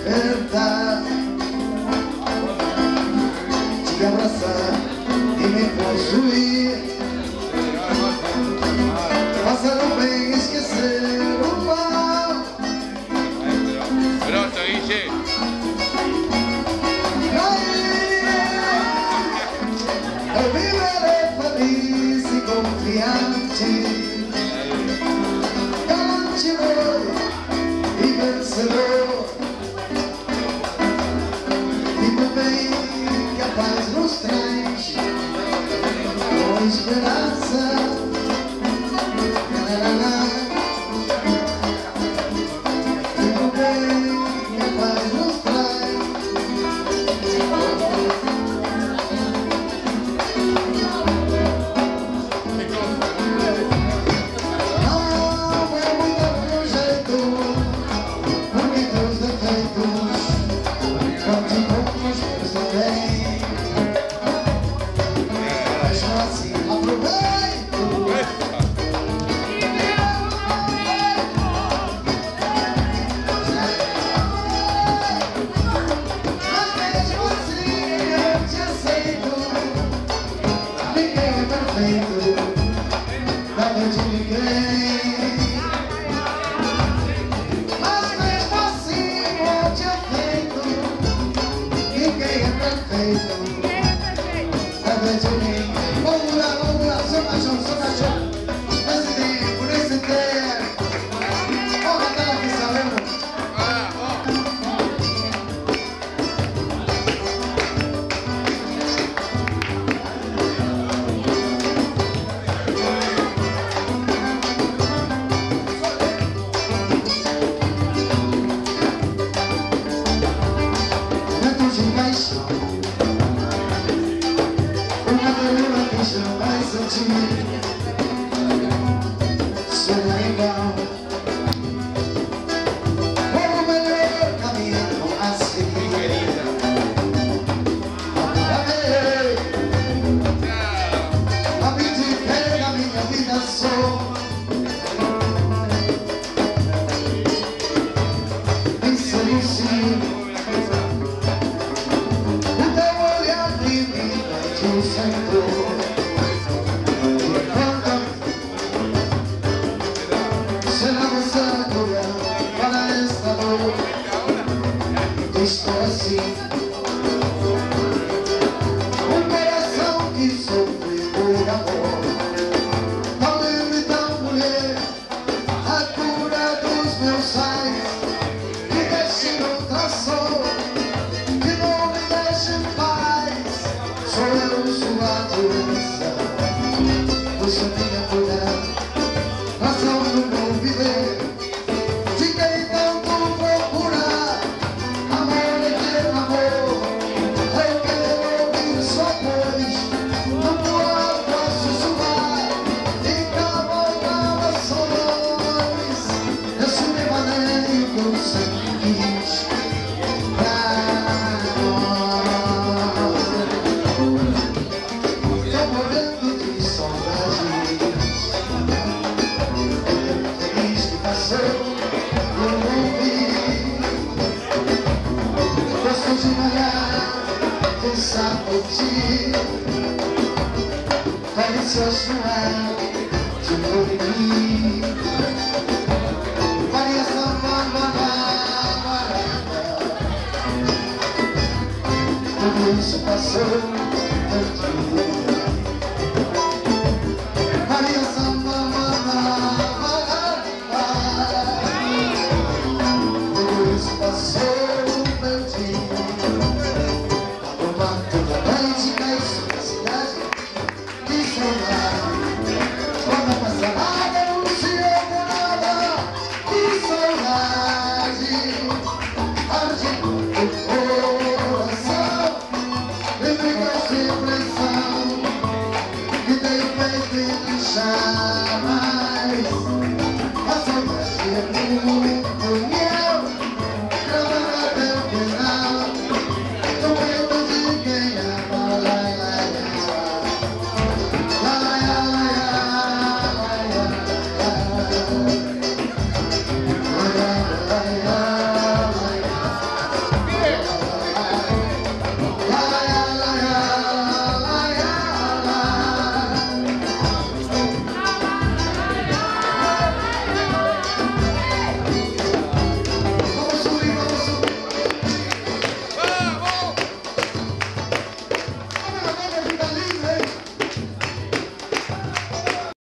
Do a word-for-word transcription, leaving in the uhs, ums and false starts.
despertar, te abraçar e me possuir, fazer o bem, esquecer o mal. Pronto, Guille. Eu viverei feliz e confiante, galante e vencedor. Vivo bem que a paz nos traz, com esperança. Vivo bem que a paz nos traz. Não é mudar meu jeito, porque teus defeitos continuamos meus também. Mas só assim aproveito. Mas mesmo assim eu te aceito. Ninguém é perfeito, nada de ninguém. Mas mesmo assim eu te aceito. Ninguém é perfeito, nada de ninguém. Vamos lá, vamos lá, sou cachorro, sou cachorro. Nesse tempo, nesse tempo. Olha aquela que sabemos. Ah, ó. Tanto de paixão, uma ternura que jamais senti. Sou legal, o melhor caminho a seguir. Amei, abdiquei da minha vida, sou. Me seduzi. O teu olhar divino te sentou. E quando será você a cura para esta dor? Estou assim. Um coração que sofre por amor. Tão livre, tão mulher, a cura dos meus sais. Que destino traçou, que não me deixa em paz. Sou eu sua doença, você minha cura, razão do meu viver. Fiquei tanto procurar amor e ter amor. Eu quero ouvir sua voz, no poar posso sussurrar e cavalgar as solões. Esse devaneio que eu sempre quis pra nós. Tô morrendo de saudade. É tão feliz que passou, eu não vi. Gosto de malhar, pensar por ti. Parecia suave, de dormir. Variação barbarada. Tudo isso passou, tanto